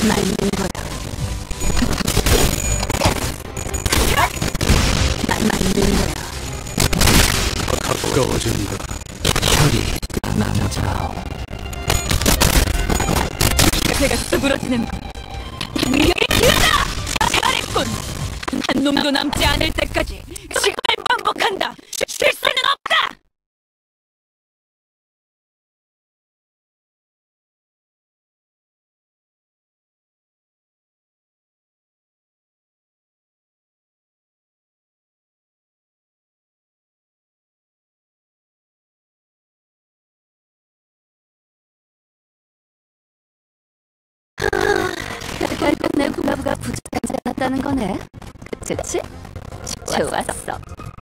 말린 거야. 난 말린 거야. 가까워진다. 혈이 남자오. 배가 수그러지는 능력의 기회다! 잘했군! 한 놈도 남지 않을 때까지 지금을 반복한다! 실수는 없다! 결국 내 부가부가 부자였다는 거네. 그치? 좋았어.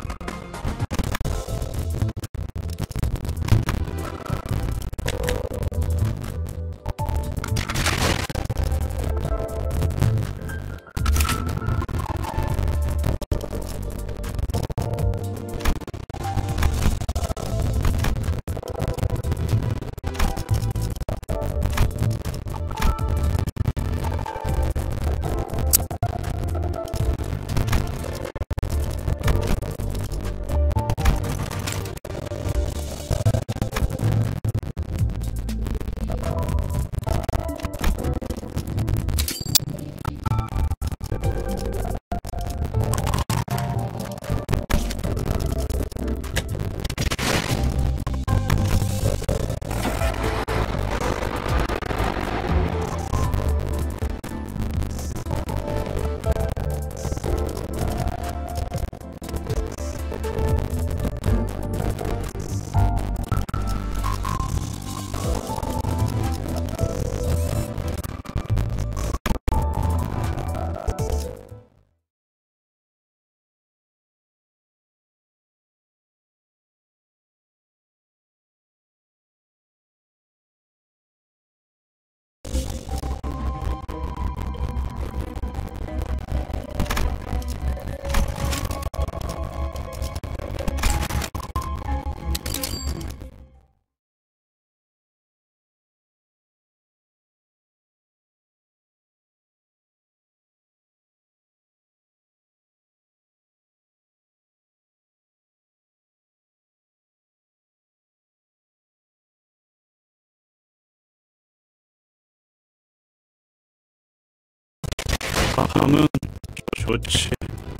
밤은 좋지.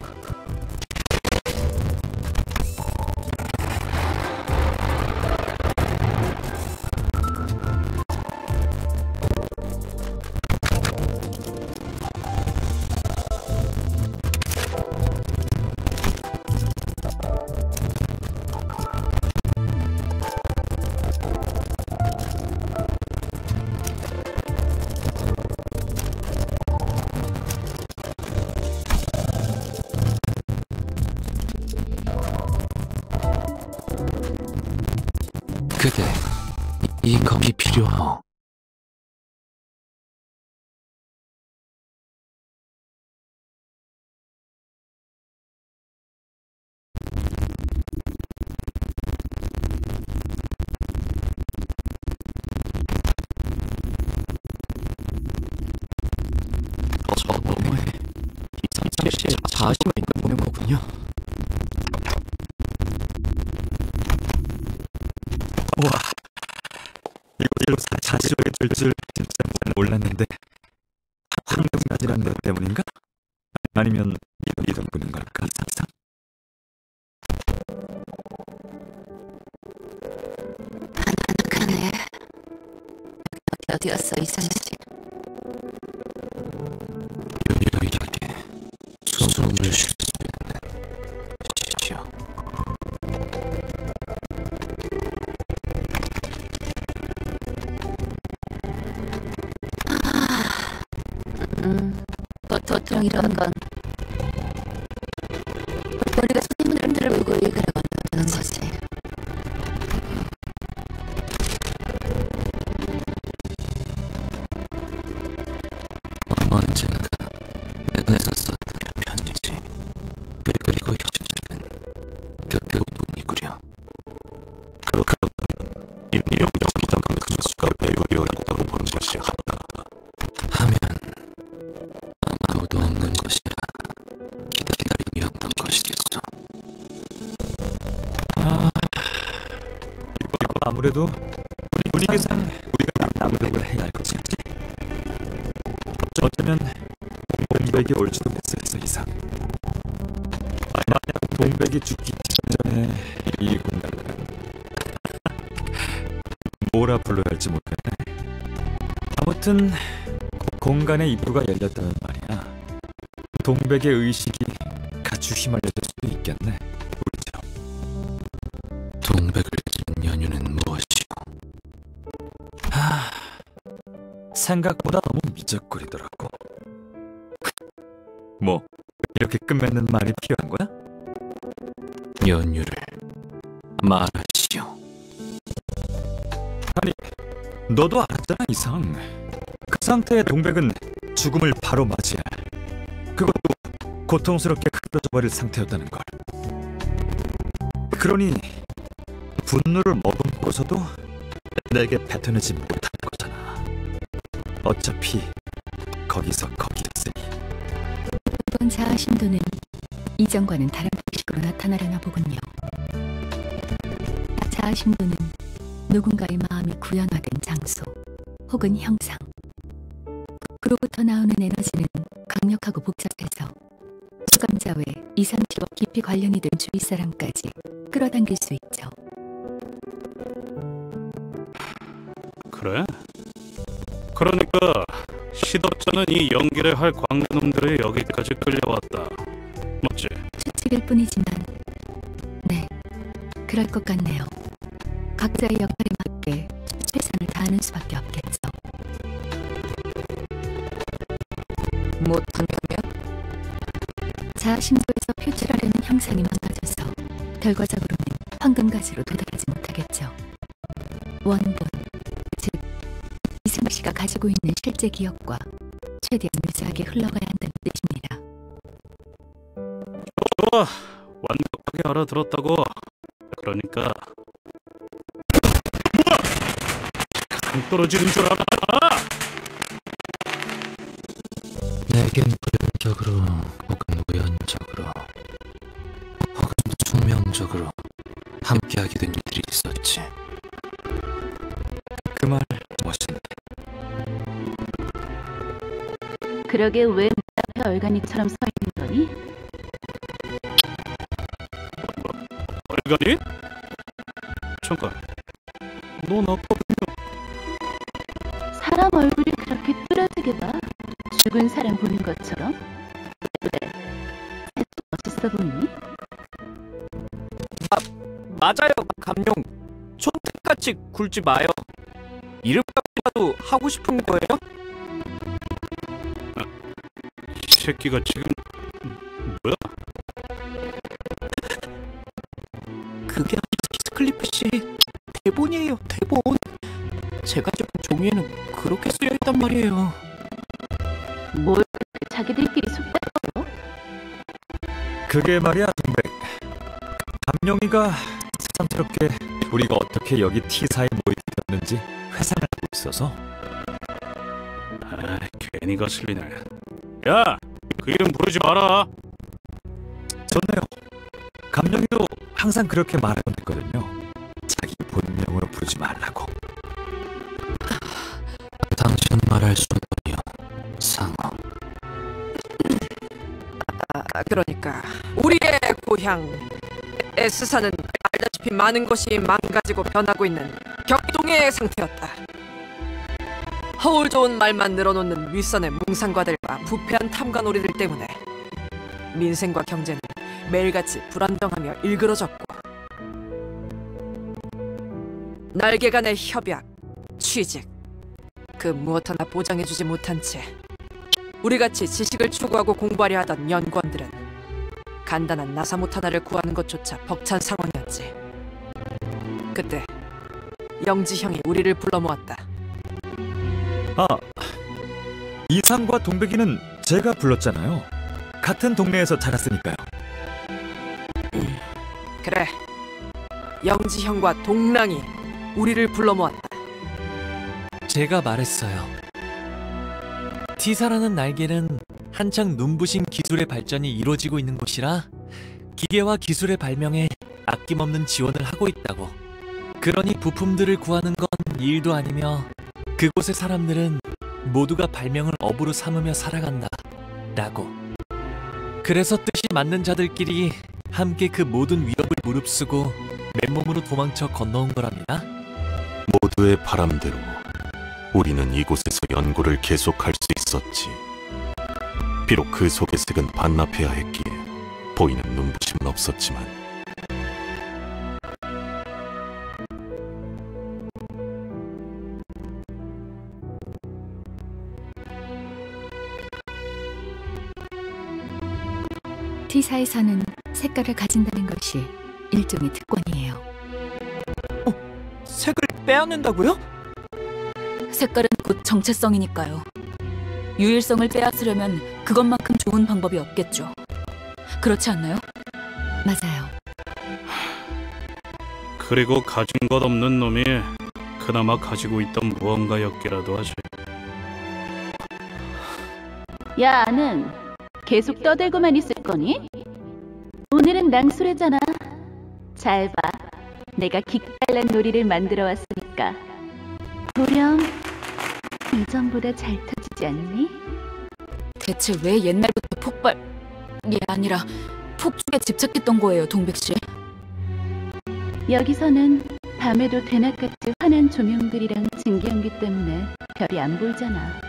그대, 이 검이 필요하오. 저 너머에 이상씨의 자아심이 있는 거군요. 와, 이곳으로 자시하게 될 줄 진짜 몰랐는데 한명까지라는 것 때문인가? 아니면 이런 꾸는 걸까? 상상? 아늑하네. 어디였어, 이상씨? 유일하게 숨을 쉴 수 있는 시죠. 보통 이런 건 우리가 손님들을 보고 얘기를 건너는 거지. 언젠가 내가 썼던 편지지. 그리고 현실은 극극동이구려. 그렇다면 이미 여기저기 그 수가 배우되어 있다고 보는 것이 하다 하면 아무래도 분위기상 우리가 남극을 해야 할 것이지. 어쩌면 동백이 올지도 했을 이상. 만약 동백이 죽기 직전에 이 공간을 뭐라 불러야 할지 모르겠네. 아무튼 공간의 입구가 열렸다는 말이야. 동백의 의식이 같이 휘말려질 수도 있겠네. 우리처럼. 동백을 찌른 연유는 무엇이오? 생각보다 너무 미적거리더라고. 뭐 이렇게 끝맺는 말이 필요한 거야? 연유를 말하시오. 아니, 너도 알았잖아, 이상. 그 상태의 동백은 죽음을 바로 맞이할, 그것도 고통스럽게 흐려져버릴 상태였다는 걸. 그러니 분노를 머금고서도 내게 뱉어내지 못한 거잖아. 어차피 거기서 거기였으니. 이번 자아 신도는 이전과는 다른 방식으로 나타나려나 보군요. 자아 신도는 누군가의 마음이 구현화된 장소 혹은 형상, 그로부터 나오는 에너지는 강력하고 복잡해서 수감자 외 2, 30억 깊이 관련이 된 주위 사람까지 끌어당길 수 있죠. 그래? 그러니까 시덥잖은 이 연기를 할 광대놈들이 여기까지 끌려왔다. 맞지? 추측일 뿐이지만 네, 그럴 것 같네요. 각자의 역할에 맞게 최선을 다하는 수밖에 없겠죠. 못한다면? 자아신도에서 표출하려는 형상이 망가져서 결과적으로는 황금가지로 도달하지 못하겠죠. 원본, 즉 이승우 씨가 가지고 있는 실제 기억과 최대한 유사하게 흘러가야 한다는 뜻입니다. 좋아, 완벽하게 알아들었다고. 그러니까 뭐야? 당 떨어지는 줄 알아? 내겐 불연격으로 혹은 우연적으로 혹은 숙명적으로 함께하게 된 일들이 있었지. 그 말 멋있네. 그러게 왜 문 앞에 얼간이처럼 서 있는 거니? 얼간이? 잠깐, 넌 아까 사람 얼굴이 그렇게 뚜렷하게 봐? 죽은 사람 보는 것처럼? 왜? 멋있어 보이니? 맞아요, 감룡. 촌특같이 굴지 마요. 이름값이라도 하고 싶은 거예요? 이 새끼가 지금 뭐야? 그게 아니라 클리프 씨, 대본이에요, 대본. 제가 적은 종이에는 그렇게 쓰여 있단 말이에요. 뭘 그렇게 자기들끼리 속닥거려? 그게 말이야, 동백. 감룡이가 새삼스럽게 우리가 어떻게 여기 T사에 모이었는지 회상을 하고 있어서. 아, 괜히 거슬리네. 야, 그 이름 부르지 마라. 좋네요. 감룡이도 항상 그렇게 말하곤 했거든요. 자기 본명으로 부르지 말라고. 당신 말할 수 없군요, 상어. 그러니까 우리의 고향 S사는 알다시피 많은 것이 망가지고 변하고 있는 격동의 상태였다. 허울 좋은 말만 늘어놓는 윗선의 뭉상과들과 부패한 탐관오리들 때문에 민생과 경제는 매일같이 불안정하며 일그러졌고, 날개 간의 협약, 취직, 그 무엇 하나 보장해주지 못한 채 우리같이 지식을 추구하고 공부하려 하던 연구원들은 간단한 나사못 하나를 구하는 것조차 벅찬 상황이었지. 그때 영지 형이 우리를 불러 모았다. 아, 이상과 동백이는 제가 불렀잖아요. 같은 동네에서 자랐으니까요. 그래, 영지 형과 동랑이 우리를 불러 모았다. 제가 말했어요. T사라는 날개는 한창 눈부신 기술의 발전이 이루어지고 있는 곳이라 기계와 기술의 발명에 아낌없는 지원을 하고 있다고. 그러니 부품들을 구하는 건 일도 아니며 그곳의 사람들은 모두가 발명을 업으로 삼으며 살아간다 라고. 그래서 뜻이 맞는 자들끼리 함께 그 모든 위협을 무릅쓰고 맨몸으로 도망쳐 건너온 거랍니다. 모두의 바람대로 우리는 이곳에서 연구를 계속할 수 있었지. 비록 그 속의 색은 반납해야 했기에 보이는 눈부심은 없었지만 T사에서는 색깔을 가진다는 것이 일종의 특권이에요. 색을 빼앗는다고요? 색깔은 곧 정체성이니까요. 유일성을 빼앗으려면 그것만큼 좋은 방법이 없겠죠. 그렇지 않나요? 맞아요. 그리고 가진 것 없는 놈이 그나마 가지고 있던 무언가였기라도 하지. 야, 아는 계속 떠들고만 있을 거니? 오늘은 낭수래잖아. 잘 봐. 내가 기깔난 놀이를 만들어 왔으니까. 보렴. 이전보다 잘 터지지 않니? 대체 왜 옛날부터 아니라 폭죽에 집착했던 거예요, 동백씨? 여기서는 밤에도 대낮같이 환한 조명들이랑 증기연기 때문에 별이 안 보이잖아.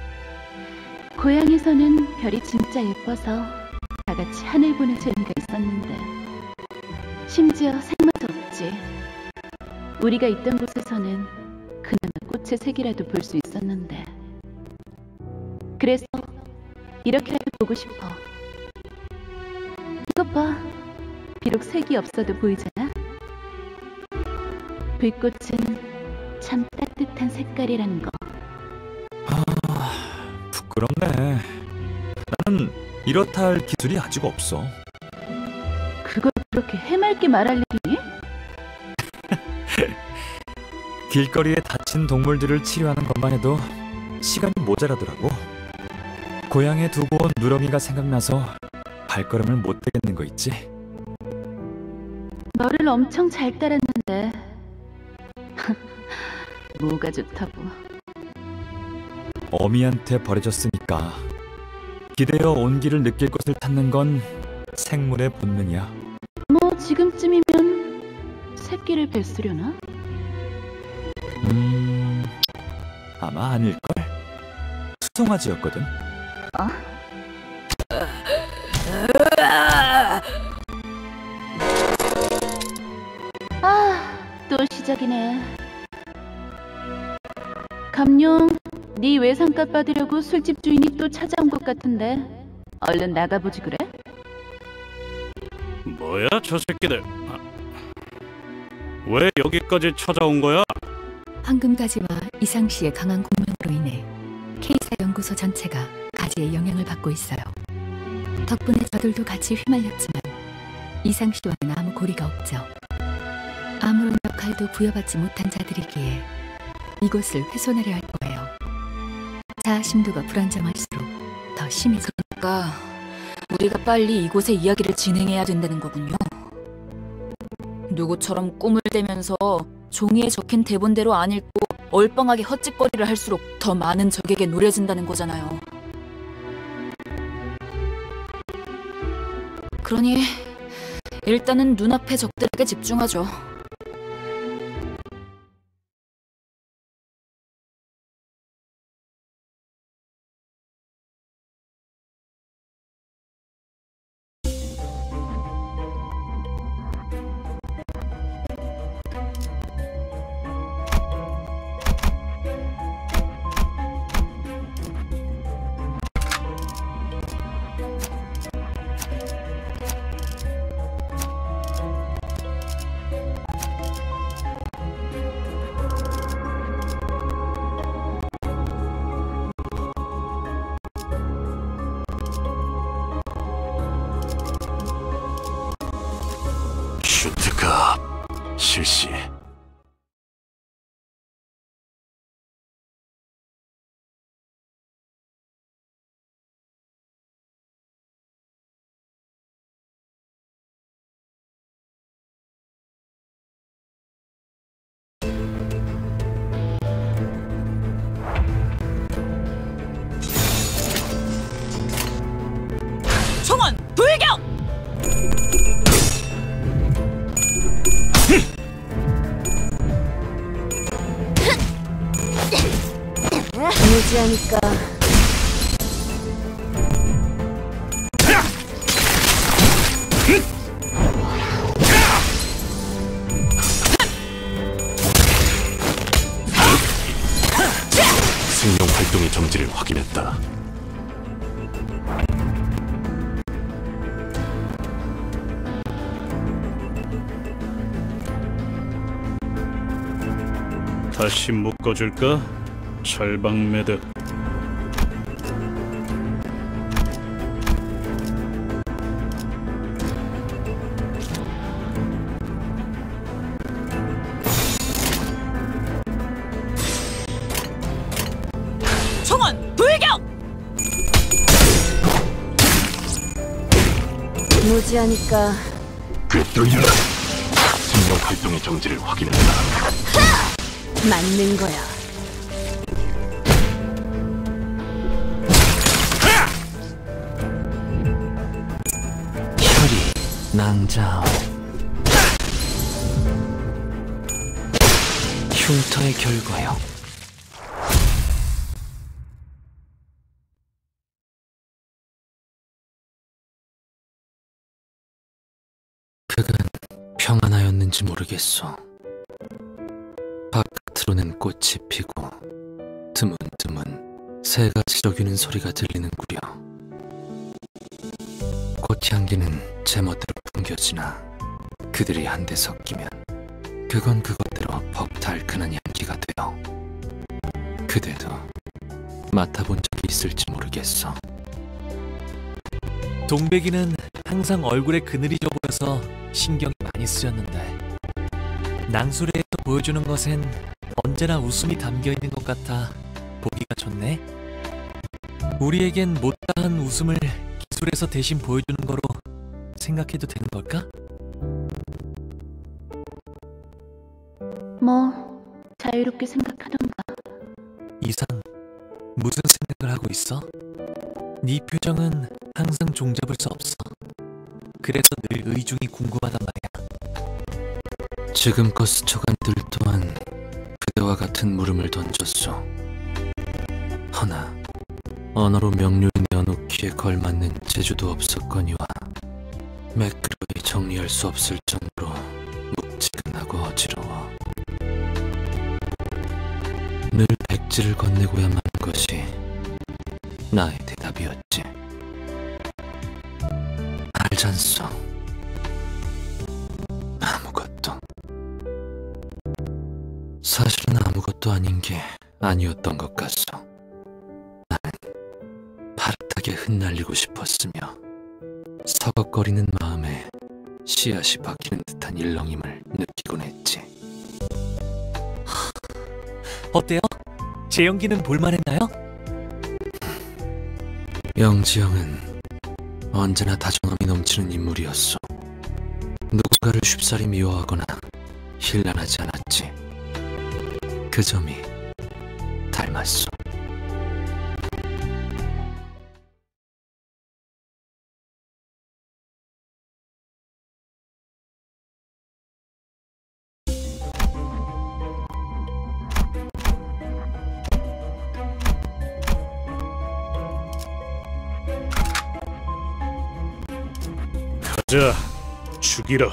고향에서는 별이 진짜 예뻐서 다 같이 하늘 보는 재미가 있었는데 심지어 색마도 없지. 우리가 있던 곳에서는 그나마 꽃의 색이라도 볼 수 있었는데 그래서 이렇게라도 보고 싶어. 이것 봐. 비록 색이 없어도 보이잖아. 불꽃은 참 따뜻한 색깔이라는 거. 부끄럽네. 나는 이렇다 할 기술이 아직 없어. 그걸 그렇게 해맑게 말할 일이니? 길거리에 다친 동물들을 치료하는 것만 해도 시간이 모자라더라고. 고향에 두고 온 누렁이가 생각나서 발걸음을 못 대겠는 거 있지? 너를 엄청 잘 따랐는데 뭐가 좋다고. 어미한테 버려졌으니까 기대어 온기를 느낄 것을 찾는 건 생물의 본능이야. 뭐 지금쯤이면 새끼를 뱄으려나? 아마 아닐걸? 수송아지였거든. 또 시작이네. 감룡, 네 외상값 받으려고 술집 주인이 또 찾아온 것 같은데 얼른 나가보지 그래? 뭐야 저 새끼들. 왜 여기까지 찾아온 거야? 황금가지와 이상 씨의 강한 공명으로 인해 K사 연구소 전체가 가지의 영향을 받고 있어요. 덕분에 저들도 같이 휘말렸지만 이상 씨와는 아무 고리가 없죠. 아무런 역할도 부여받지 못한 자들이기에 이곳을 훼손하려 할 거예요. 자아심도가 불안정할수록 더 심해져. 그러니까 우리가 빨리 이곳의 이야기를 진행해야 된다는 거군요. 누구처럼 꿈을 대면서 종이에 적힌 대본대로 안 읽고 얼빵하게 헛짓거리를 할수록 더 많은 적에게 노려진다는 거잖아요. 그러니 일단은 눈앞의 적들에게 집중하죠. 슈트가 실시. 무지하니까 생명 활동의 정지를 확인했다. 다시 묶어줄까? 철방 매듭. 총원 돌격! 무지하니까 생명 활동의 정지를 확인했다. 맞는 거야. 혈이 낭자오. 흉터의 결과요. 그간 평안하였는지 모르겠소. 바깥으로는 꽃이 피고 드문드문 새가 지저귀는 소리가 들리는구려. 꽃향기는 제멋대로 풍겨지나 그들이 한데 섞이면 그건 그것대로 벅 달큰한 향기가 되어 그대도 맡아본 적이 있을지 모르겠어. 동백이는 항상 얼굴에 그늘이 져보여서 신경이 많이 쓰였는데 낭수레에서 보여주는 것엔 언제나 웃음이 담겨있는 것 같아 보기가 좋네. 우리에겐 못다한 웃음을 기술에서 대신 보여주는 거로 생각해도 되는 걸까? 뭐 자유롭게 생각하던가. 이상 무슨 생각을 하고 있어? 네 표정은 항상 종잡을 수 없어. 그래서 늘 의중이 궁금하단 말이야. 지금껏 스쳐간 들 또한 그대와 같은 물음을 던졌소. 허나 언어로 명료히 내어놓기에 걸맞는 재주도 없었거니와 매끄러이 정리할 수 없을 정도로 묵직하고 어지러워. 늘 백지를 건네고야만 하는 것이 나의 대답이었지. 알잖소. 아무것도. 사실은 아무것도 아닌 게 아니었던 것 같소. 나는 파릇하게 흩날리고 싶었으며 서걱거리는 마음에 씨앗이 박히는 듯한 일렁임을 느끼곤 했지. 어때요? 제 연기는 볼만했나요? 영지영은 언제나 다정함이 넘치는 인물이었소. 누군가를 쉽사리 미워하거나 힐난하지 않았지. 그 점이 닮았소. 자, 죽이라.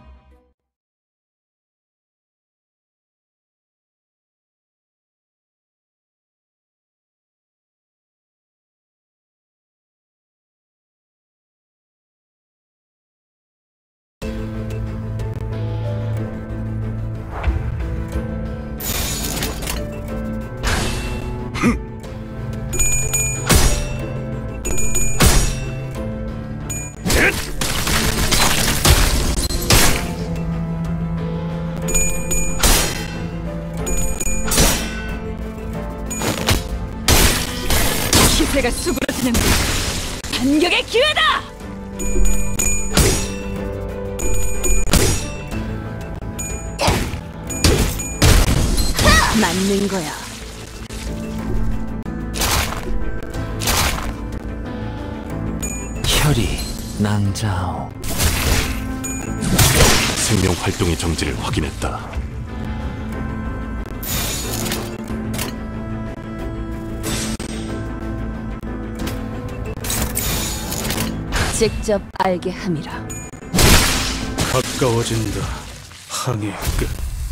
기세가 수그러지는군. 반격의 기회다! 맞는 거야. 혈이 낭자오. 생명 활동의 정지를 확인했다. 직접 알게 함이라. 가까워진다. 항해 끝.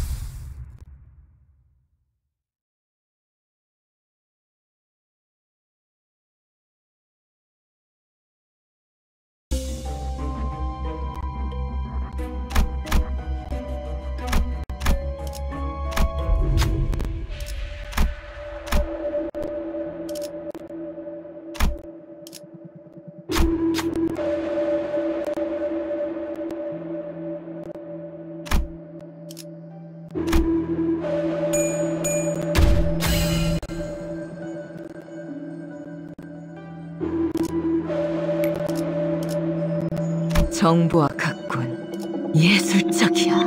정보와 각군 예술적이야.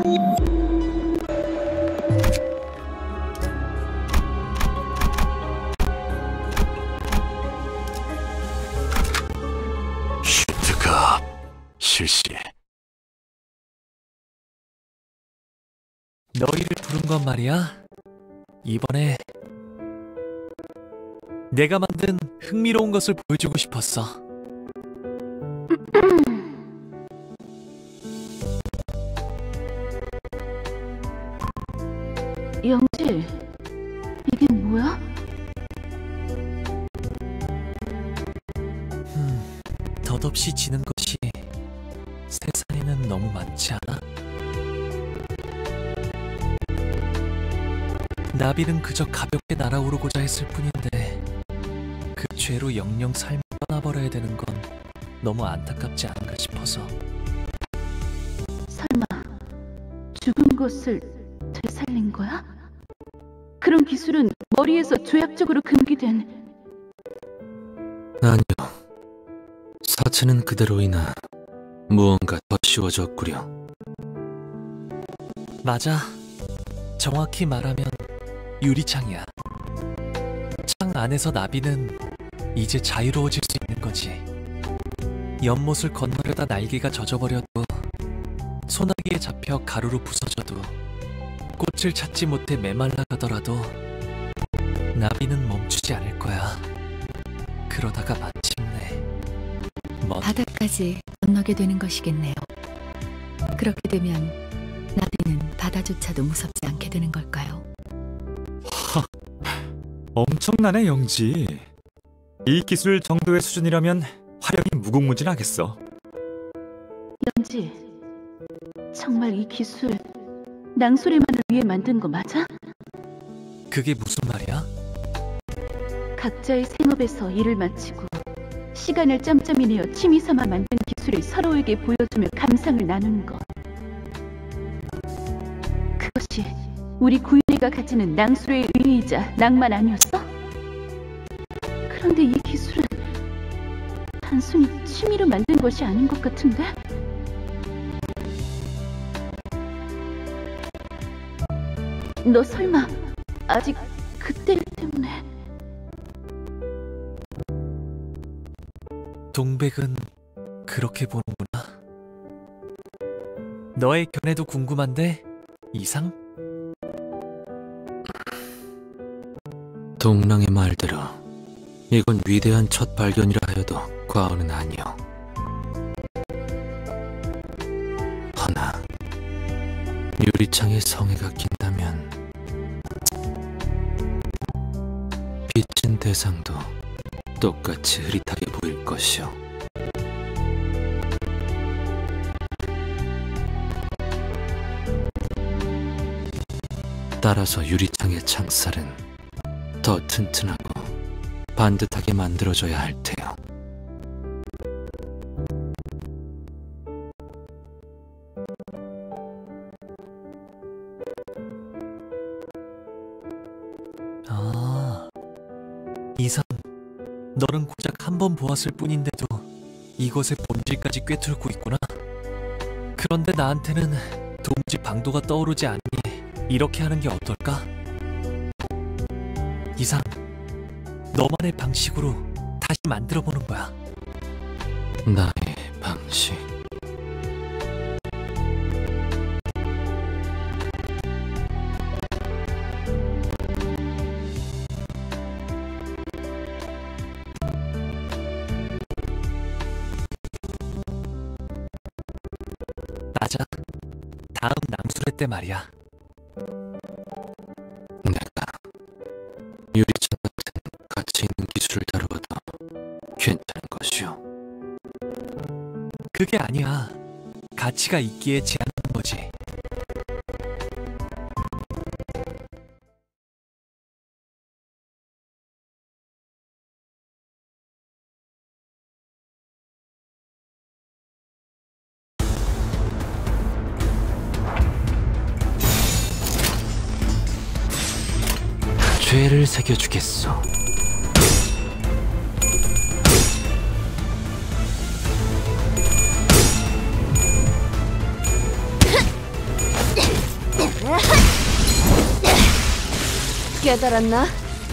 슈트가 실시. 너희를 부른 건 말이야. 이번에 내가 만든 흥미로운 것을 보여주고 싶었어. 영지, 이게 뭐야? 덧없이 지는 것이 세상에는 너무 많지 않아? 나비는 그저 가볍게 날아오르고자 했을 뿐인데 그 죄로 영영 삶을 떠나버려야 되는 건 너무 안타깝지 않은가 싶어서. 설마 죽은 것을 되살린 거야? 그런 기술은 머리에서 조약적으로 금기된... 아니요. 사체는 그대로이나 무언가 더 씌워졌구려. 맞아. 정확히 말하면 유리창이야. 창 안에서 나비는 이제 자유로워질 수 있는 거지. 연못을 건너려다 날개가 젖어버려도, 소나기에 잡혀 가루로 부서져도, 꽃을 찾지 못해 메말라 가더라도 나비는 멈추지 않을 거야. 그러다가 마침내 바다까지 건너게 되는 것이겠네요. 그렇게 되면 나비는 바다조차도 무섭지 않게 되는 걸까요? 엄청나네, 영지. 이 기술 정도의 수준이라면 화력이 무궁무진하겠어. 영지, 정말 이 기술 낭소리만을 위해 만든 거 맞아? 그게 무슨 말이야? 각자의 생업에서 일을 마치고 시간을 짬짬이 내어 취미삼아 만든 기술을 서로에게 보여주며 감상을 나누는 것. 그것이 우리 구윤회가 가지는 낭수의 의의이자 낭만 아니었어? 그런데 이 기술은 단순히 취미로 만든 것이 아닌 것 같은데? 너 설마 아직 그때 때문에... 동백은 그렇게 보는구나. 너의 견해도 궁금한데, 이상? 동랑의 말대로 이건 위대한 첫 발견이라 하여도 과언은 아니오. 허나 유리창에 성에가 낀다면 비친 대상도 똑같이 흐릿하게 보일 것이오. 따라서 유리창의 창살은 더 튼튼하고 반듯하게 만들어져야 할 테요. 아, 이상, 너는 고작 한 번 보았을 뿐인데도 이것의 본질까지 꿰뚫고 있구나. 그런데 나한테는 도무지 방도가 떠오르지 않으니 이렇게 하는 게 어떨까? 이상, 너만의 방식으로 다시 만들어보는 거야. 나의 방식. 맞아. 다음 낭수회 때 말이야. 내가 유리창 같은 가치 있는 기술을 다루어도 괜찮은 것이오? 그게 아니야. 가치가 있기에 제한하는 거지. 죄를 새겨주겠소. 깨달았나?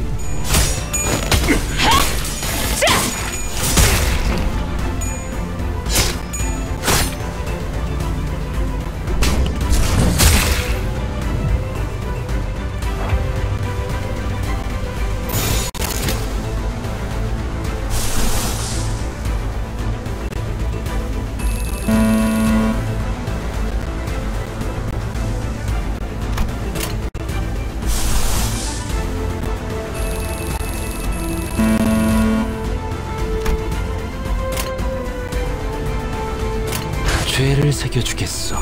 죄를 새겨주겠소.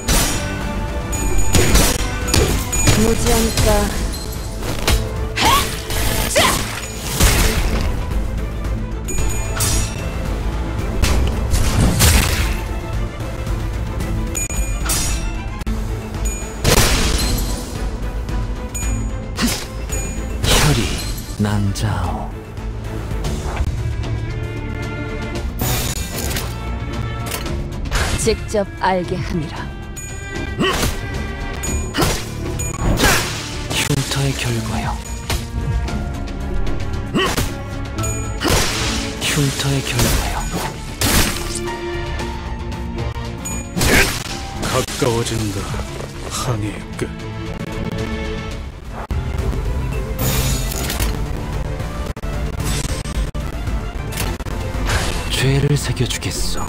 무지하니까 혈이 난자오. 직접 알게 함이라. 흉터의 결과요. 흉터의 결과요. 가까워진다. 한이의 끝. 죄를 새겨주겠소.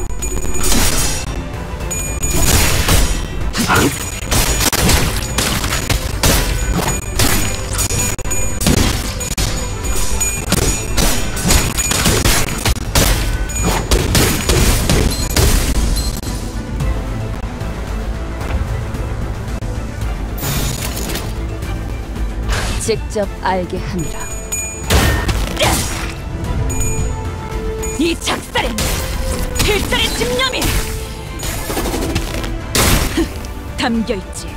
직접 알게 함이라. 이 작살엔 필살의 집념이 담겨있지.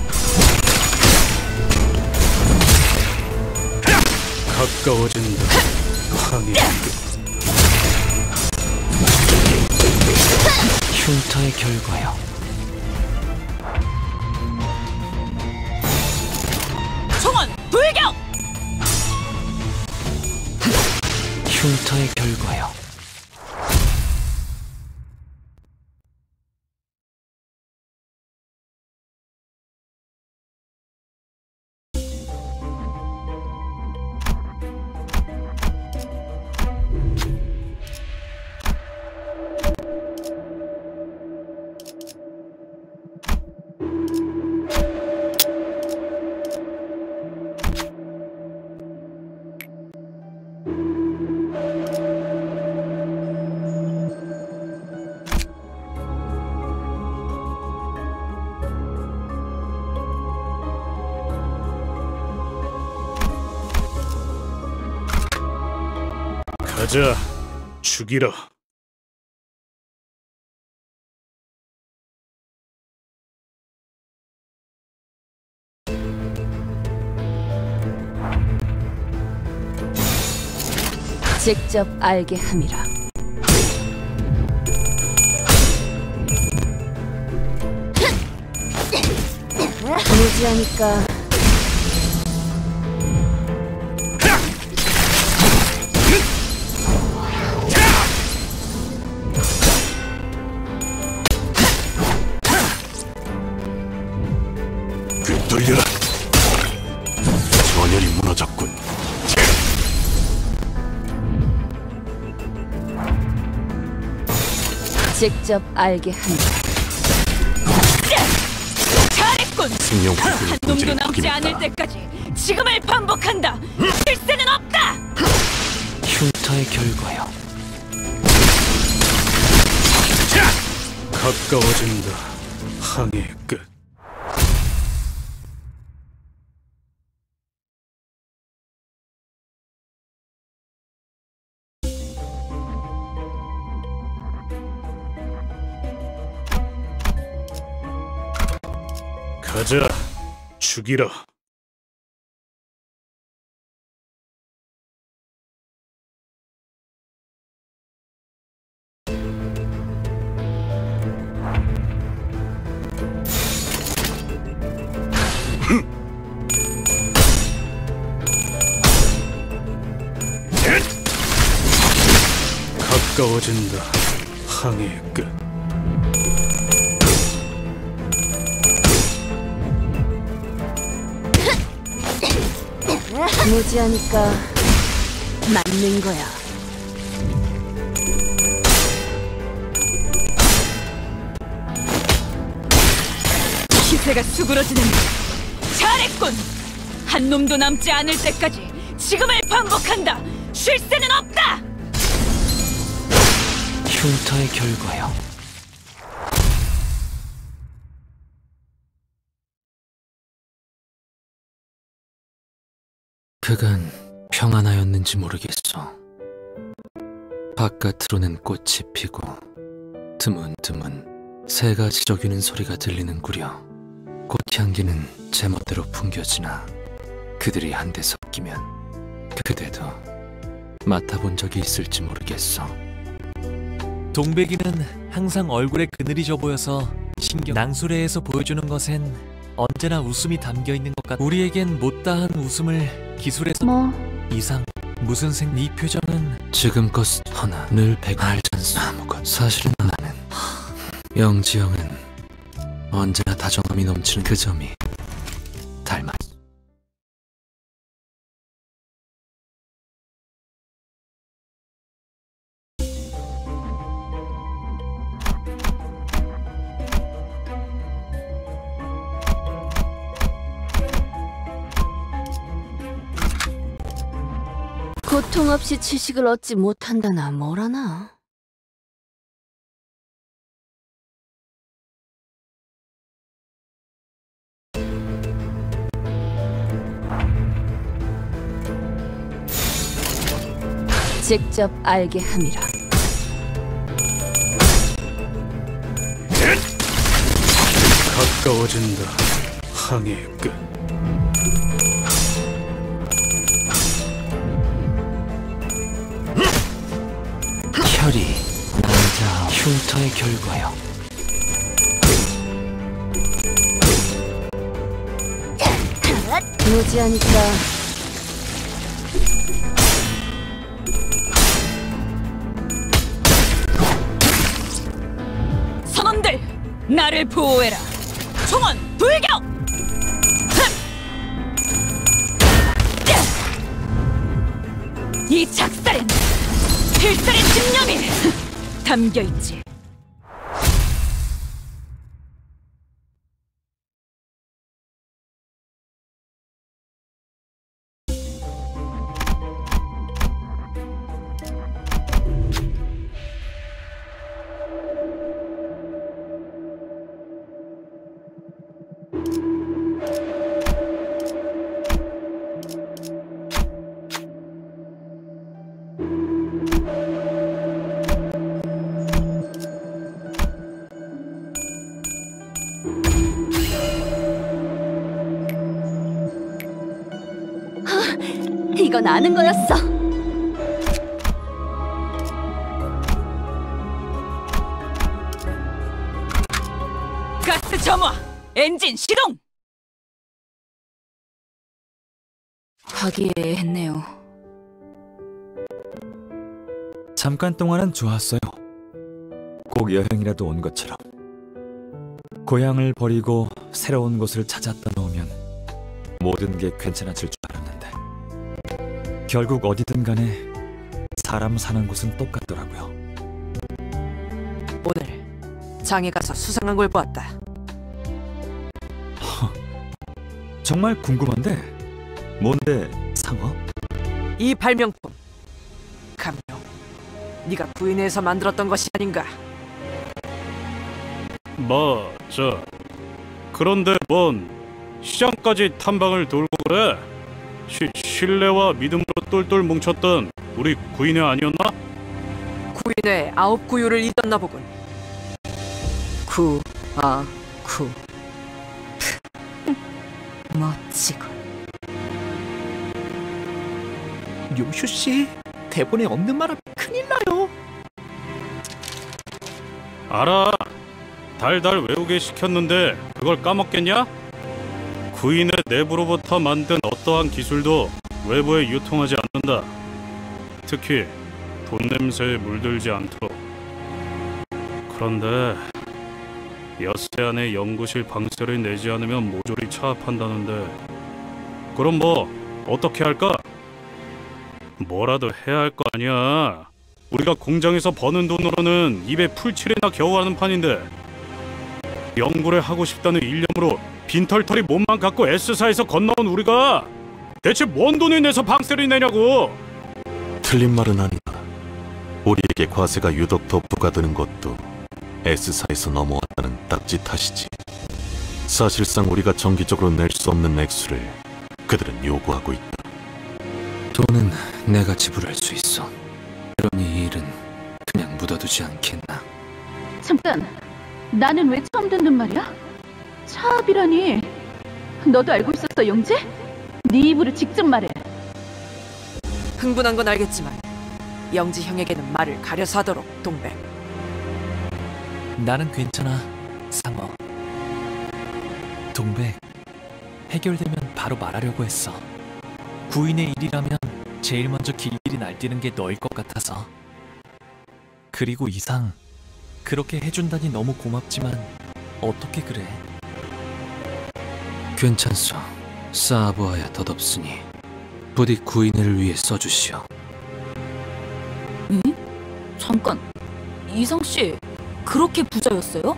가까워진다. 한이의 끝. 흉터의 결과요. 총원 돌격! 흉터의 결과요. 가자, 죽이라. 직접 알게 함이라. 무지하니까 돌려라. 전열이 무너졌군. 직접 알게 함이라. 생명 한 놈도 본질을 남지 않을 확인했다. 때까지 지금을 반복한다. 실세는 없다. 흉터의 결과요. 가까워진다. 항해의 끝. 가자. 죽이라. 가까워진다. 항해의 끝. 무지하니까 맞는 거야. 기세가 수그러지는데 잘했군. 한 놈도 남지 않을 때까지 지금을 반복한다. 쉴새는 없다. 흉터의 결과요. 그간 평안하였는지 모르겠어. 바깥으로는 꽃이 피고 드문드문 새가 지저귀는 소리가 들리는구려. 꽃향기는 제멋대로 풍겨지나 그들이 한데 섞이면 그대도 맡아본 적이 있을지 모르겠어. 동백이는 항상 얼굴에 그늘이 져 보여서 신경 낭수레에서 보여주는 것엔 언제나 웃음이 담겨 있는 것 같아. 우리에겐 못다한 웃음을 기술해서 이상 무슨 네 표정은 지금껏 허나 늘 백알잖소. 아무것. 사실은 나는 영지영은 언제나 다정함이 넘치는 그 점이 닮았어. 고통 없이 지식을 얻지 못한다나 뭐라나. 직접 알게 함이라. 가까워진다. 항해의 끝. 혈이 남자 흉터의 결과요. 무지하니까 선원들 나를 보호해라. 총원 돌격! 이 작살엔 필살의 집념이 담겨있지. 이건 아는 거였어. 가스 점화! 엔진 시동! 화기애애했네요. 잠깐 동안은 좋았어요. 꼭 여행이라도 온 것처럼. 고향을 버리고 새로운 곳을 찾았다 놓으면 모든 게 괜찮아질 줄 알았는데 결국 어디든 간에 사람 사는 곳은 똑같더라고요. 오늘 장에 가서 수상한 걸 보았다. 정말 궁금한데 뭔데 상어? 이 발명품 감명 네가 구인회에서 만들었던 것이 아닌가? 그런데 뭔 시장까지 탐방을 돌고 그래? 신뢰와 믿음으로 똘똘 뭉쳤던 우리 구인회 아니었나? 구인회 9구유를 잊었나 보군. 구. 멋지고. 료슈 씨, 대본에 없는 말하면 큰일 나요. 알아. 달달 외우게 시켰는데 그걸 까먹겠냐? 구인회 내부로부터 만든 어떠한 기술도 외부에 유통하지 않는다. 특히 돈 냄새에 물들지 않도록. 그런데 엿새 안에 연구실 방세를 내지 않으면 모조리 차압한다는데 그럼 뭐 어떻게 할까? 뭐라도 해야 할 거 아니야. 우리가 공장에서 버는 돈으로는 입에 풀칠이나 겨우 하는 판인데 연구를 하고 싶다는 일념으로 빈털터리 몸만 갖고 S사에서 건너온 우리가 대체 뭔 돈을 내서 방세를 내냐고. 틀린 말은 아니다. 우리에게 과세가 유독 더 부과되는 것도 S사에서 넘어왔다는 딱지 탓이지. 사실상 우리가 정기적으로 낼 수 없는 액수를 그들은 요구하고 있다. 돈은 내가 지불할 수 있어. 그러니 이 일은 그냥 묻어두지 않겠나. 잠깐, 나는 왜 처음 듣는 말이야? 차압이라니. 너도 알고 있었어, 영재? 네 입으로 직접 말해. 흥분한 건 알겠지만 영지 형에게는 말을 가려서 하도록, 동백. 나는 괜찮아, 상어. 동백, 해결되면 바로 말하려고 했어. 구인의 일이라면 제일 먼저 길길이 날뛰는 게 너일 것 같아서. 그리고 이상, 그렇게 해준다니 너무 고맙지만 어떻게 그래? 괜찮소. 쌓아보아야 덧없으니 부디 구인을 위해 써주시오. 응? 잠깐, 이상씨 그렇게 부자였어요?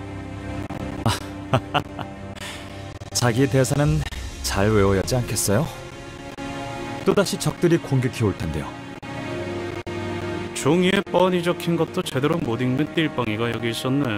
자기 대사는 잘 외워야 하지 않겠어요? 또다시 적들이 공격해 올 텐데요. 종이에 뻔히 적힌 것도 제대로 못 읽는 띨빵이가 여기 있었네.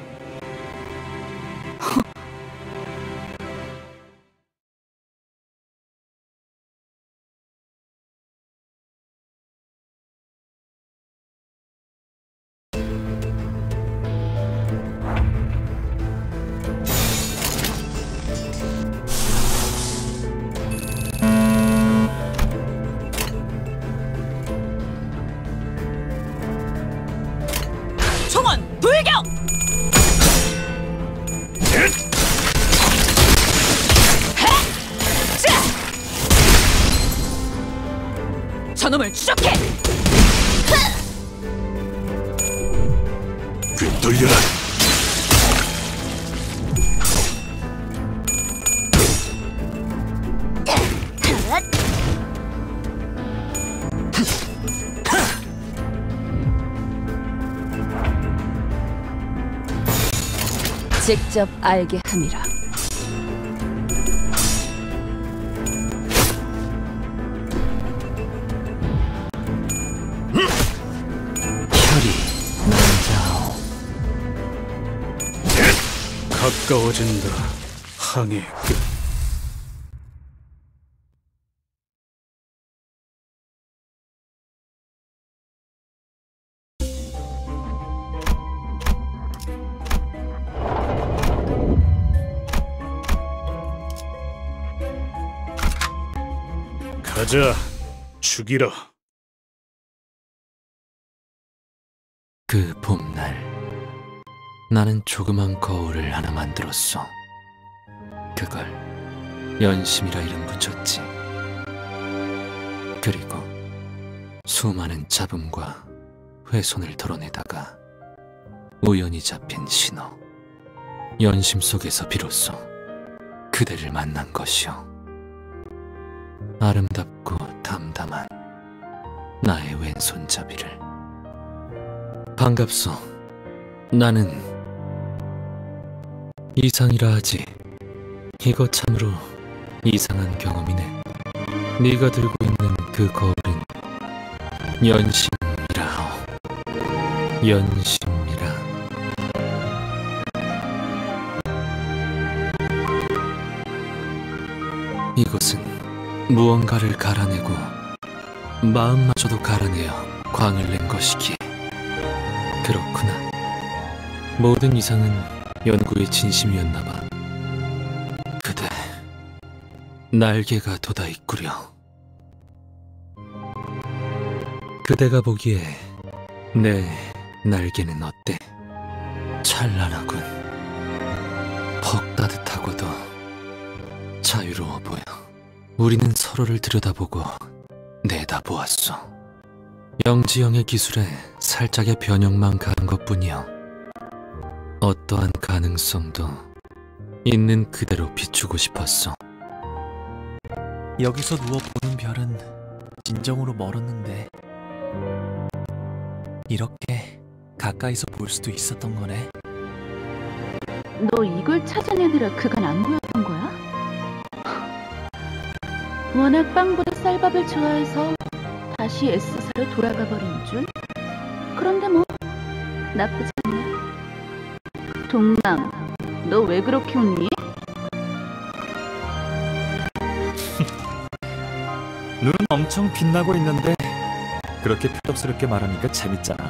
총원 돌격! 저놈을 추적해! 꿰뚫려라. 직접 알게 함이라. 혈이 난자오. 가까워진다. 항해 끝. 가자, 죽이라. 그 봄날 나는 조그만 거울을 하나 만들었어. 그걸 연심이라 이름 붙였지. 그리고 수많은 잡음과 훼손을 덜어내다가 우연히 잡힌 신호, 연심 속에서 비로소 그대를 만난 것이오. 아름답고 담담한 나의 왼손잡이를. 반갑소. 나는 이상이라 하지. 이거 참으로 이상한 경험이네. 네가 들고 있는 그 거울은 연심이라. 연심이라. 이것은 무언가를 갈아내고 마음마저도 갈아내어 광을 낸 것이기에. 그렇구나. 모든 이상은 연구의 진심이었나봐. 그대, 날개가 돋아있구려. 그대가 보기에 내 날개는 어때? 찬란하군. 퍽 따뜻하고도 자유로워 보여. 우리는 서로를 들여다보고 내다보았어. 영지영의 기술에 살짝의 변형만 가한 것뿐이여. 어떠한 가능성도 있는 그대로 비추고 싶었어. 여기서 누워 보는 별은 진정으로 멀었는데 이렇게 가까이서 볼 수도 있었던 거네. 너 이걸 찾아내느라 그간 안 보였던 거야? 워낙 빵보다 쌀밥을 좋아해서 다시 S사로 돌아가 버린 줄? 그런데 뭐 나쁘지 않네. 동랑, 너 왜 그렇게 웃니? 눈은 엄청 빛나고 있는데 그렇게 표독스럽게 말하니까 재밌잖아.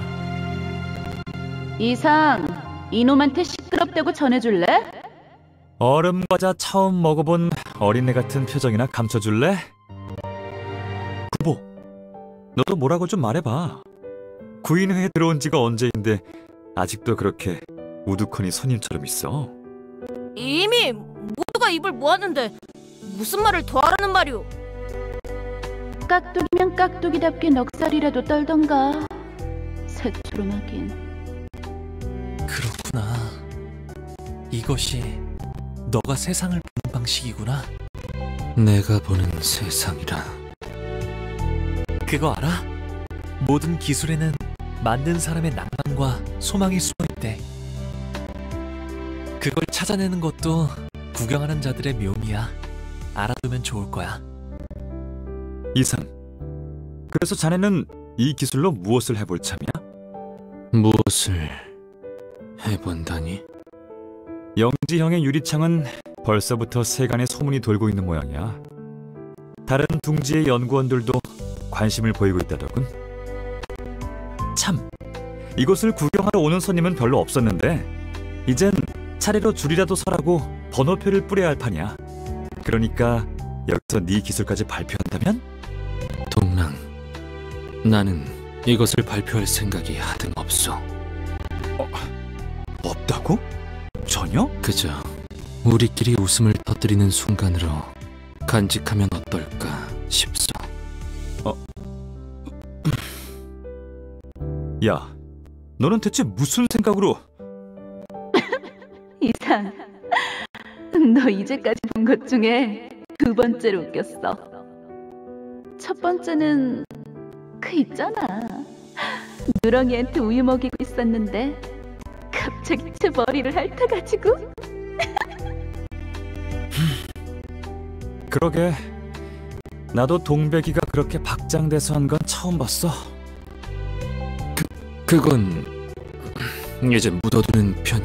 이상, 이놈한테 시끄럽다고 전해줄래? 얼음 과자 처음 먹어본 어린애 같은 표정이나 감춰줄래? 구보, 너도 뭐라고 좀 말해봐. 구인회에 들어온 지가 언제인데 아직도 그렇게 우두커니 손님처럼 있어. 이미 모두가 입을 모았는데 무슨 말을 더 하라는 말이오? 깍두기면 깍두기답게 넉살이라도 떨던가. 새초롬하긴. 그렇구나. 이것이 너가 세상을 보는 방식이구나. 내가 보는 세상이라. 그거 알아? 모든 기술에는 만든 사람의 낭만과 소망이 숨어있대. 그걸 찾아내는 것도 구경하는 자들의 묘미야. 알아두면 좋을 거야. 이상, 그래서 자네는 이 기술로 무엇을 해볼 참이야? 무엇을 해본다니? 영지형의 유리창은 벌써부터 세간에 소문이 돌고 있는 모양이야. 다른 둥지의 연구원들도 관심을 보이고 있다더군. 참, 이곳을 구경하러 오는 손님은 별로 없었는데 이젠 차례로 줄이라도 서라고 번호표를 뿌려야 할 판이야. 그러니까 여기서 네 기술까지 발표한다면? 동랑, 나는 이것을 발표할 생각이 하등 없어. 없다고? 전혀? 그저 우리끼리 웃음을 터뜨리는 순간으로 간직하면 어떨까 싶소. 야, 너는 대체 무슨 생각으로... 이상, 너 이제까지 본 것 중에 두 번째로 웃겼어. 첫 번째는 그 있잖아. 누렁이한테 우유 먹이고 있었는데 갑자기 제 머리를 핥아가지고. 그러게, 나도 동백이가 그렇게 박장대소 한 건 처음 봤어. 그건 이제 묻어두는 편이.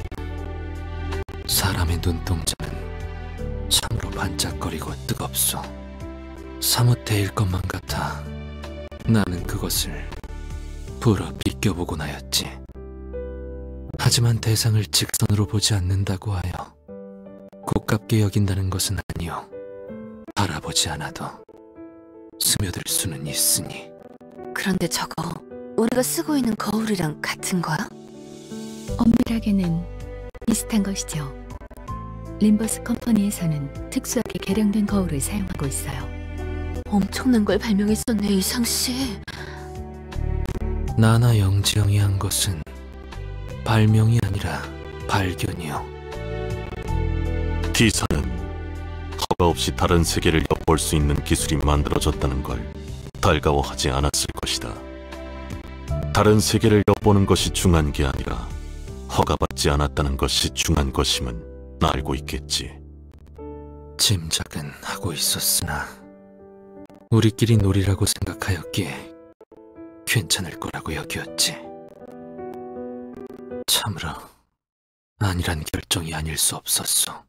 사람의 눈동자는 참으로 반짝거리고 뜨겁소. 사뭇 데일 것만 같아 나는 그것을 불어 비껴보곤 하였지. 하지만 대상을 직선으로 보지 않는다고 하여 고깝게 여긴다는 것은 아니오. 바라보지 않아도 스며들 수는 있으니. 그런데 저거 우리가 쓰고 있는 거울이랑 같은 거야? 엄밀하게는 비슷한 것이죠. 림버스 컴퍼니에서는 특수하게 개량된 거울을 사용하고 있어요. 엄청난 걸 발명했었네, 이상씨. 나나 영지영이 한 것은 발명이 아니라 발견이요. 기사는 허가 없이 다른 세계를 엿볼 수 있는 기술이 만들어졌다는 걸 달가워하지 않았을 것이다. 다른 세계를 엿보는 것이 중요한 게 아니라 허가받지 않았다는 것이 중요한 것임은 알고 있겠지. 짐작은 하고 있었으나 우리끼리 놀이라고 생각하였기에 괜찮을 거라고 여겼지. 참으로 아니란 결정이 아닐 수 없었어.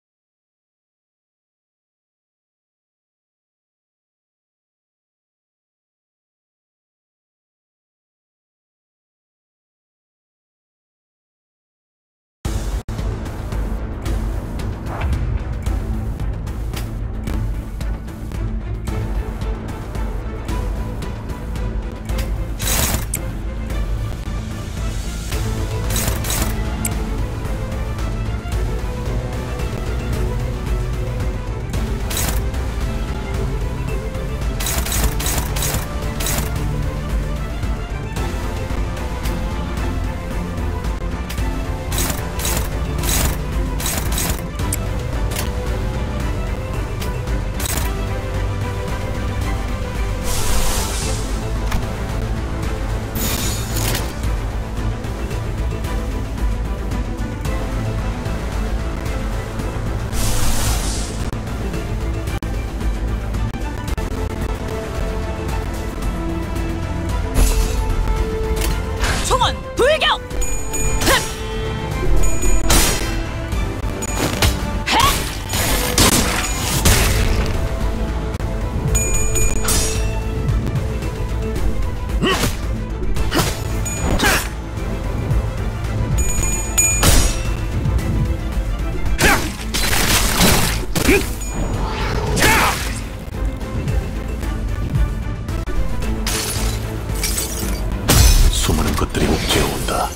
수많은 것들이 옥죄어온다.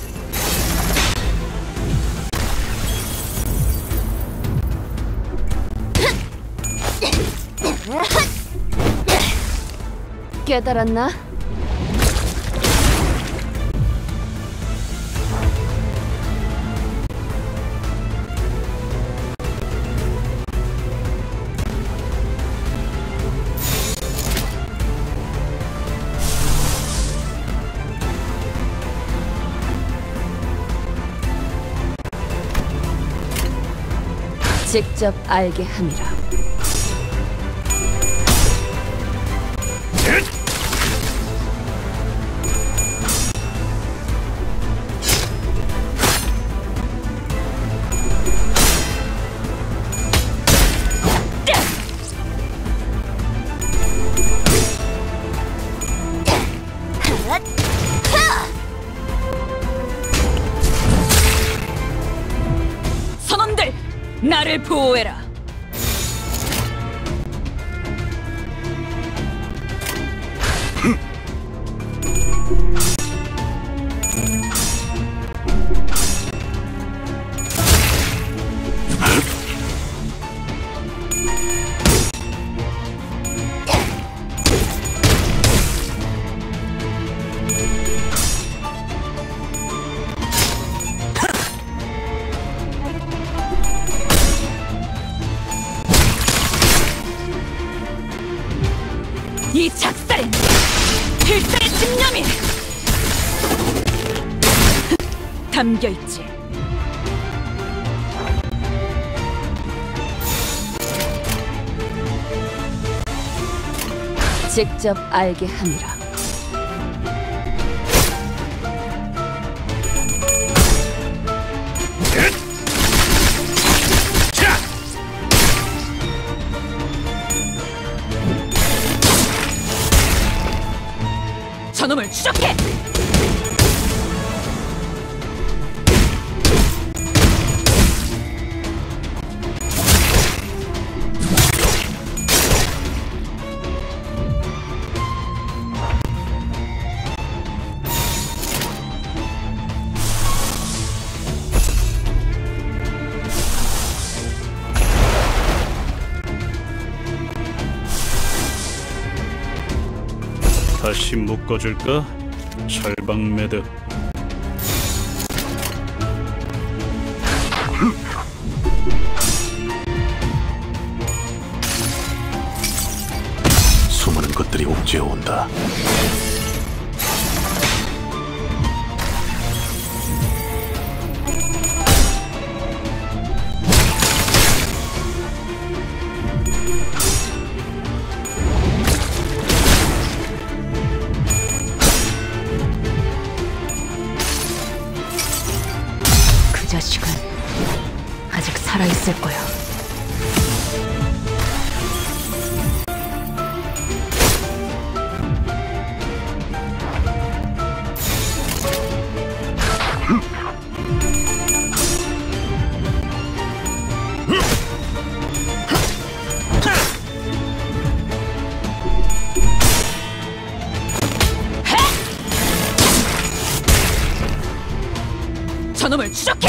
깨달았나? 직접 알게 함이라. 선원들, 나를 보호해라. 이 작살엔 필살의 집념이 담겨있지. 직접 알게 함이라. 저놈을 추적해! 다시 묶어줄까? 철방 매듭. 수많은 것들이 옥죄어온다. 있을 거야. 저놈을 추적해!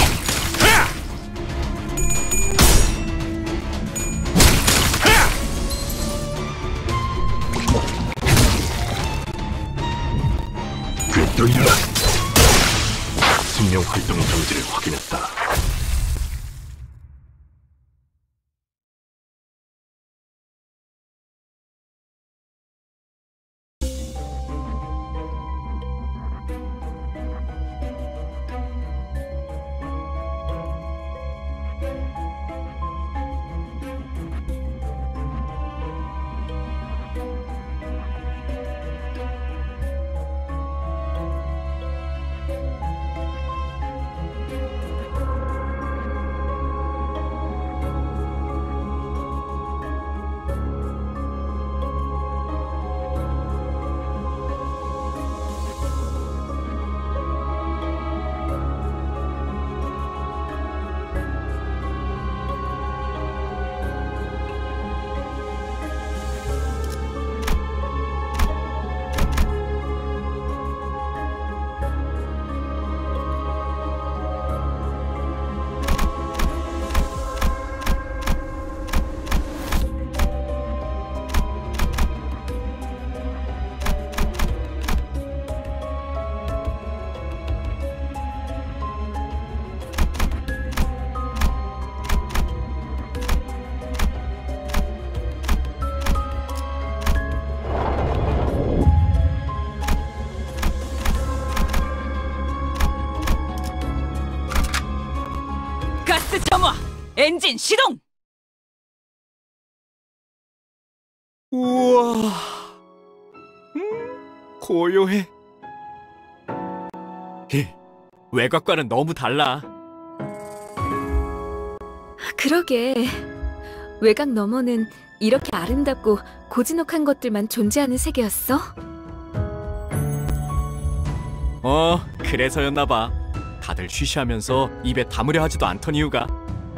생명 활동 정지를 확인했다. 가스 점화! 엔진 시동! 우와, 고요해. 외곽과는 너무 달라. 그러게. 외곽 너머는 이렇게 아름답고 고즈넉한 것들만 존재하는 세계였어? 그래서였나봐. 다들 쉬쉬하면서 입에 담으려 하지도 않던 이유가.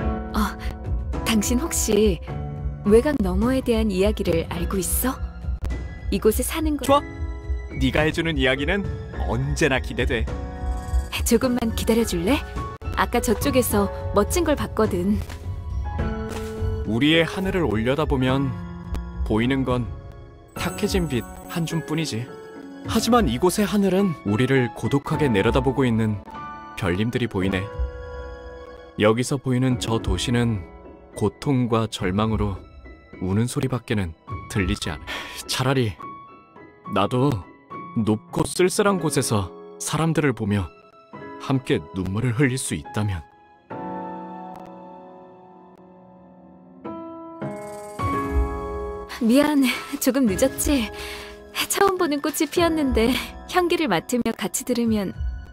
당신 혹시 외곽 너머에 대한 이야기를 알고 있어? 이곳에 사는 거... 좋아. 네가 해주는 이야기는 언제나 기대돼. 조금만 기다려줄래? 아까 저쪽에서 멋진 걸 봤거든. 우리의 하늘을 올려다보면 보이는 건 탁해진 빛 한 줌뿐이지. 하지만 이곳의 하늘은 우리를 고독하게 내려다보고 있는 별님들이 보이네. 여기서 보이는 저 도시는 고통과 절망으로 우는 소리밖에는 들리지 않아. 차라리 나도 높고 쓸쓸한 곳에서 사람들을 보며 함께 눈물을 흘릴 수 있다면. 미안, 조금 늦었지? 처음 보는 꽃이 피었는데 향기를 맡으며 같이 들으면...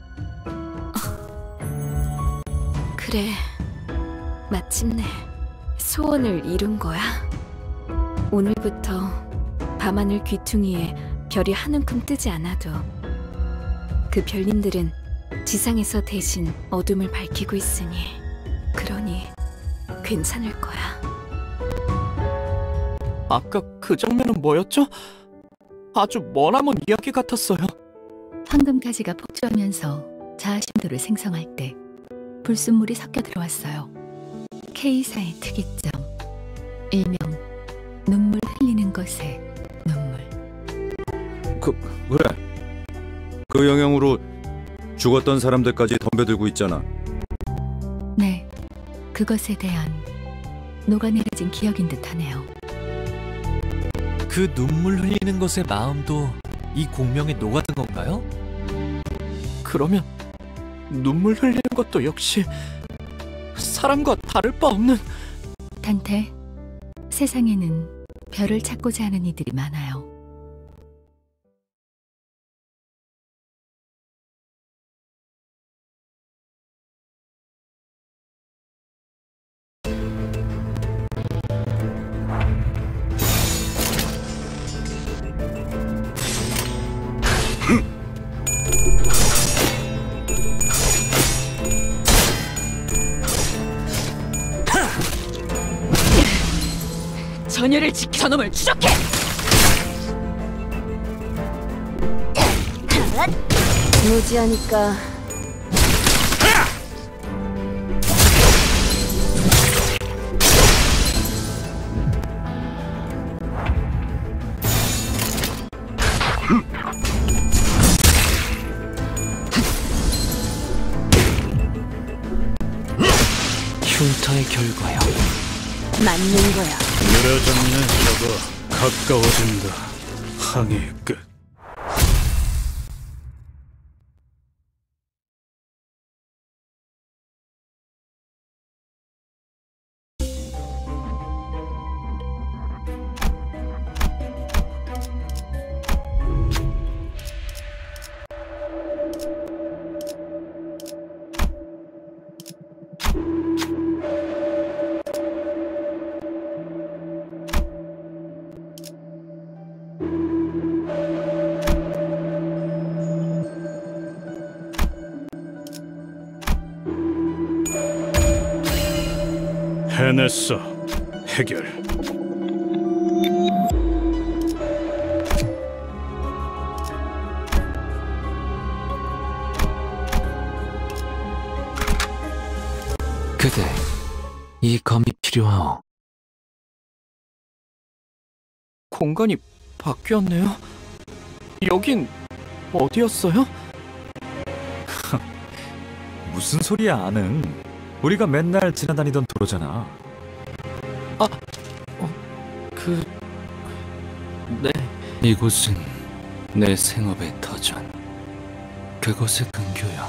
그래, 마침내 소원을 이룬 거야. 오늘부터 밤하늘 귀퉁이에 별이 한 움큼 뜨지 않아도 그 별님들은 지상에서 대신 어둠을 밝히고 있으니, 그러니 괜찮을 거야. 아까 그 장면은 뭐였죠? 아주 머나먼 이야기 같았어요. 황금가지가 폭주하면서 자아심도를 생성할 때 불순물이 섞여 들어왔어요. K사의 특이점, 일명 눈물 흘리는 것의 눈물. 그래. 그 영향으로 죽었던 사람들까지 덤벼들고 있잖아. 네, 그것에 대한 녹아내려진 기억인 듯하네요. 그 눈물 흘리는 것의 마음도 이 공명에 녹아든 건가요? 그러면 눈물 흘리는 것도 역시 사람과 다를 바 없는... 단테, 세상에는 별을 찾고자 하는 이들이 많아요. 전열을 지켜 저놈을 추적해! 무지하니까 흉터의 결과요. 맞는 거야. 느려졌네 저거. 가까워진다. 항해의 끝. 해냈어. 해결. 그대, 이 검이 필요하오. 공간이 바뀌었네요. 여긴 어디였어요? 무슨 소리야, 아는. 우리가 맨날 지나다니던 도로잖아. 네. 이곳은 내 생업의 터전. 그곳의 근교야.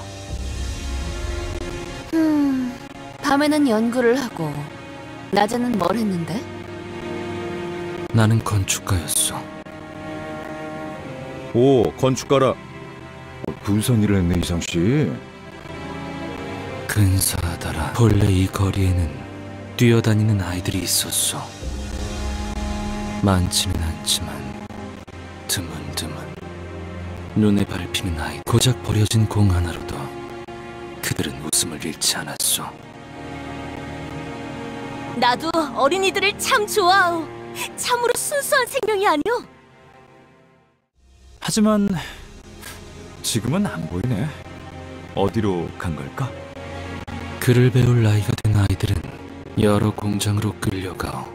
밤에는 연구를 하고 낮에는 뭘 했는데? 나는 건축가였어. 오, 건축가라. 무슨 일을 했네, 이상씨. 근사하더라. 본래 이 거리에는 뛰어다니는 아이들이 있었어. 많지는 않지만 드문드문 눈에 밟히는 아이. 고작 버려진 공 하나로도 그들은 웃음을 잃지 않았어. 나도 어린이들을 참 좋아하오. 참으로 순수한 생명이 아니오. 하지만 지금은 안 보이네. 어디로 간 걸까? 글을 배울 나이가 된 아이들은 여러 공장으로 끌려가오.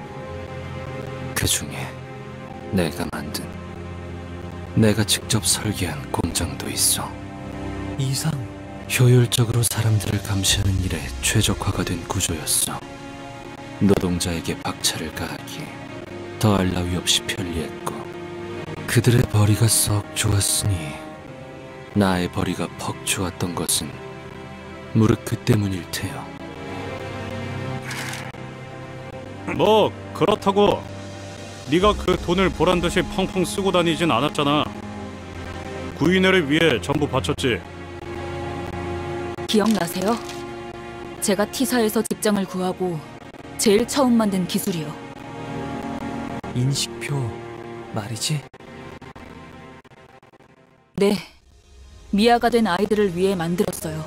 그 중에 내가 직접 설계한 공장도 있어. 이상. 효율적으로 사람들을 감시하는 일에 최적화가 된 구조였어. 노동자에게 박차를 가하기에 더할 나위 없이 편리했고, 그들의 벌이가 썩 좋았으니 나의 벌이가 퍽 좋았던 것은 무릇 그 때문일 테요. 뭐 그렇다고 네가 그 돈을 보란듯이 펑펑 쓰고 다니진 않았잖아. 구인회를 위해 전부 바쳤지. 기억나세요? 제가 T사에서 직장을 구하고 제일 처음 만든 기술이요. 인식표 말이지? 네, 미아가 된 아이들을 위해 만들었어요.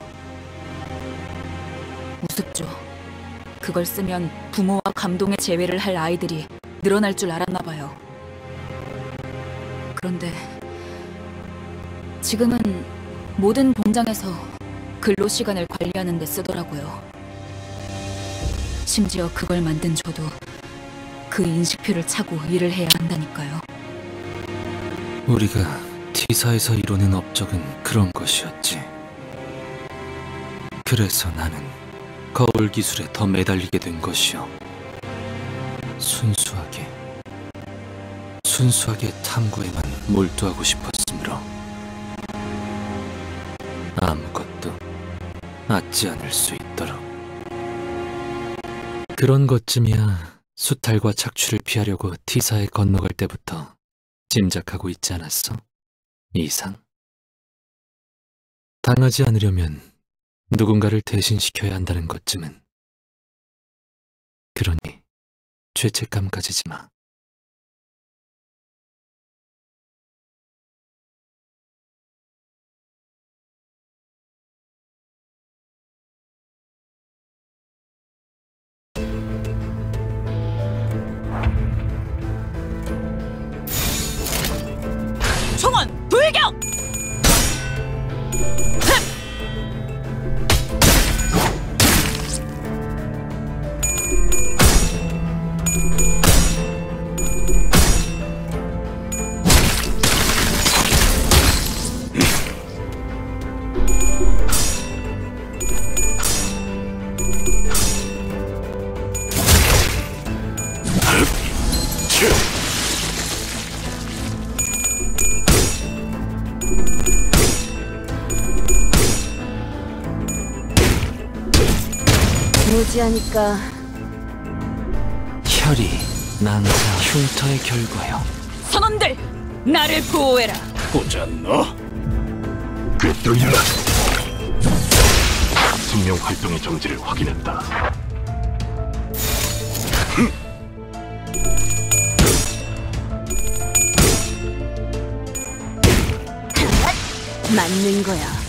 우습죠. 그걸 쓰면 부모와 감동의 재회를 할 아이들이 늘어날 줄 알았나 봐요. 그런데 지금은 모든 공장에서 근로 시간을 관리하는 데 쓰더라고요. 심지어 그걸 만든 저도 그 인식표를 차고 일을 해야 한다니까요. 우리가 T사에서 이뤄낸 업적은 그런 것이었지. 그래서 나는 거울 기술에 더 매달리게 된 것이요. 순수하게 탐구에만 몰두하고 싶었으므로 아무것도 앗지 않을 수 있도록. 그런 것쯤이야 수탈과 착취를 피하려고 T사에 건너갈 때부터 짐작하고 있지 않았어? 이상? 당하지 않으려면 누군가를 대신시켜야 한다는 것쯤은. 그러니 죄책감 가지지 마. 출격! 무지하니까 혈이 난자 흉터의 결과요. 선원들, 나를 보호해라. 보자 너. 꿰뚫려라. 생명 활동의 정지를 확인했다. 맞는 거야.